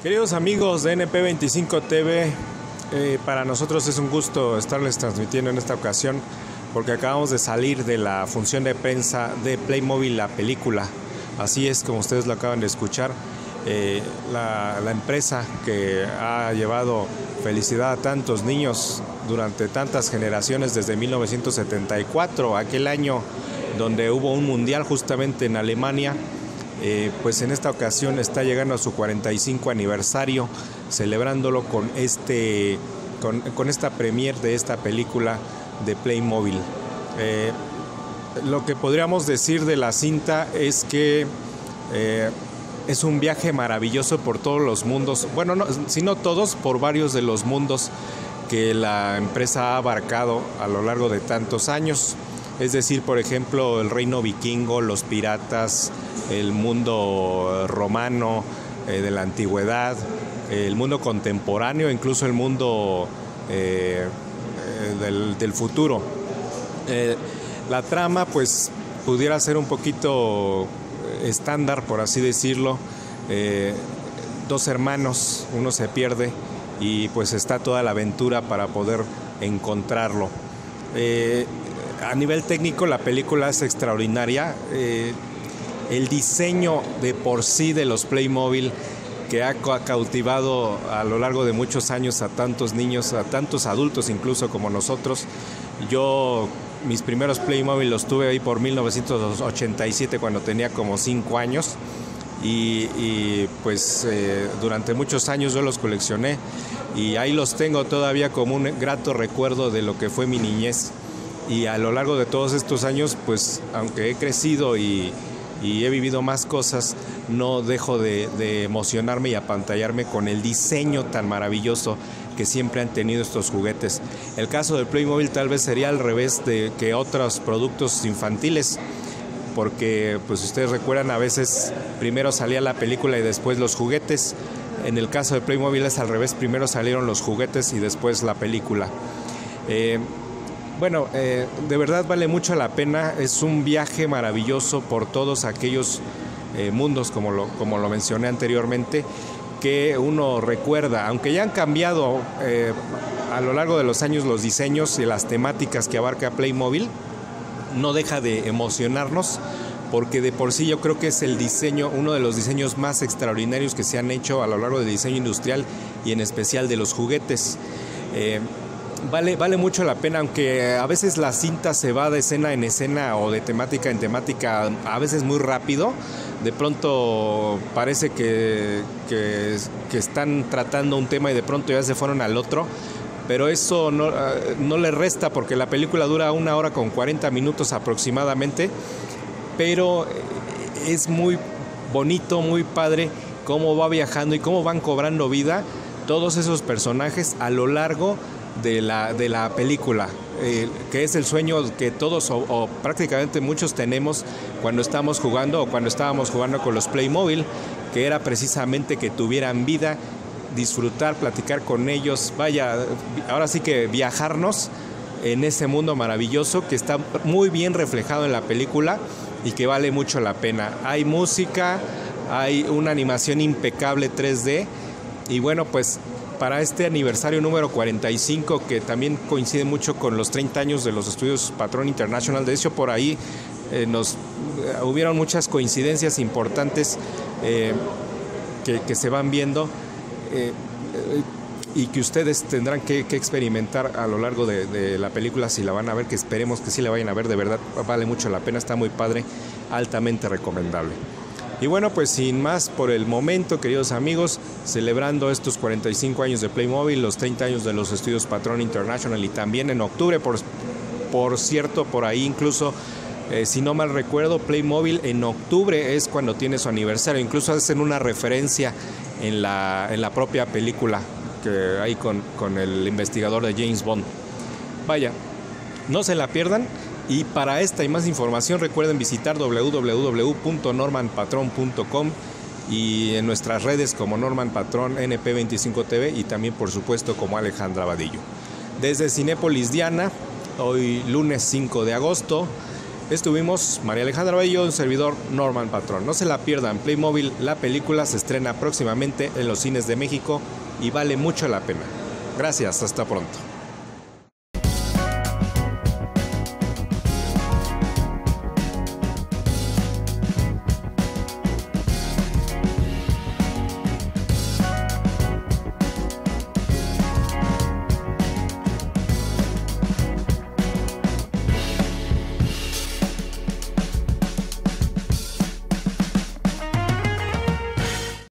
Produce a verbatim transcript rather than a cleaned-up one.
Queridos amigos de N P veinticinco T V, eh, para nosotros es un gusto estarles transmitiendo en esta ocasión porque acabamos de salir de la función de prensa de Playmobil, la película. Así es, como ustedes lo acaban de escuchar, eh, la, la empresa que ha llevado felicidad a tantos niños durante tantas generaciones desde mil novecientos setenta y cuatro, aquel año donde hubo un mundial justamente en Alemania. Eh, pues en esta ocasión está llegando a su cuarenta y cinco aniversario, celebrándolo con, este, con, con esta premiere de esta película de Playmobil. Eh, lo que podríamos decir de la cinta es que eh, es un viaje maravilloso por todos los mundos, bueno, no, si no todos, por varios de los mundos que la empresa ha abarcado a lo largo de tantos años. Es decir, por ejemplo, el reino vikingo, los piratas, el mundo romano eh, de la antigüedad, el mundo contemporáneo, incluso el mundo eh, eh, del, del futuro. Eh, la trama, pues, pudiera ser un poquito estándar, por así decirlo. Eh, dos hermanos, uno se pierde y pues está toda la aventura para poder encontrarlo. Eh, A nivel técnico, la película es extraordinaria. Eh, el diseño de por sí de los Playmobil, que ha cautivado a lo largo de muchos años a tantos niños, a tantos adultos incluso como nosotros. Yo mis primeros Playmobil los tuve ahí por mil novecientos ochenta y siete, cuando tenía como cinco años. Y, y pues eh, durante muchos años yo los coleccioné y ahí los tengo todavía como un grato recuerdo de lo que fue mi niñez. Y a lo largo de todos estos años, pues aunque he crecido y, y he vivido más cosas, no dejo de, de emocionarme y apantallarme con el diseño tan maravilloso que siempre han tenido estos juguetes. El caso del Playmobil tal vez sería al revés de que otros productos infantiles, porque pues si ustedes recuerdan, a veces primero salía la película y después los juguetes. En el caso de Playmobil es al revés, primero salieron los juguetes y después la película. Eh, Bueno, eh, de verdad vale mucho la pena, es un viaje maravilloso por todos aquellos eh, mundos, como lo, como lo mencioné anteriormente, que uno recuerda, aunque ya han cambiado eh, a lo largo de los años los diseños y las temáticas que abarca Playmobil, no deja de emocionarnos, porque de por sí yo creo que es el diseño, uno de los diseños más extraordinarios que se han hecho a lo largo del diseño industrial y en especial de los juguetes. Eh, Vale, vale mucho la pena, aunque a veces la cinta se va de escena en escena o de temática en temática, a veces muy rápido. De pronto parece que, que, que están tratando un tema y de pronto ya se fueron al otro. Pero eso no, no le resta, porque la película dura una hora con cuarenta minutos aproximadamente. Pero es muy bonito, muy padre cómo va viajando y cómo van cobrando vida todos esos personajes a lo largo de la, de la película, eh, que es el sueño que todos o, o prácticamente muchos tenemos cuando estamos jugando o cuando estábamos jugando con los Playmobil, que era precisamente que tuvieran vida, disfrutar, platicar con ellos, vaya, ahora sí que viajarnos en ese mundo maravilloso que está muy bien reflejado en la película y que vale mucho la pena. Hay música, hay una animación impecable tres D y bueno, pues para este aniversario número cuarenta y cinco, que también coincide mucho con los treinta años de los estudios Patrón International, de hecho por ahí eh, nos eh, hubieron muchas coincidencias importantes eh, que, que se van viendo eh, eh, y que ustedes tendrán que, que experimentar a lo largo de, de la película, si la van a ver, que esperemos que sí la vayan a ver, de verdad vale mucho la pena, está muy padre, altamente recomendable. Y bueno, pues sin más por el momento, queridos amigos, celebrando estos cuarenta y cinco años de Playmobil, los treinta años de los estudios Patrón International, y también en octubre, por, por cierto, por ahí incluso, eh, si no mal recuerdo, Playmobil en octubre es cuando tiene su aniversario, incluso hacen una referencia en la, en la propia película, que hay con, con el investigador de James Bond. Vaya, no se la pierdan. Y para esta y más información recuerden visitar doble u doble u doble u punto norman patrón punto com y en nuestras redes como Norman Patrón N P veinticinco T V y también por supuesto como Alejandra Vadillo. Desde Cinépolis Diana, hoy lunes cinco de agosto, Estuvimos María Alejandra Bello, un servidor Norman Patrón. No se la pierdan, Playmobil, la película se estrena próximamente en los cines de México y vale mucho la pena. Gracias, hasta pronto.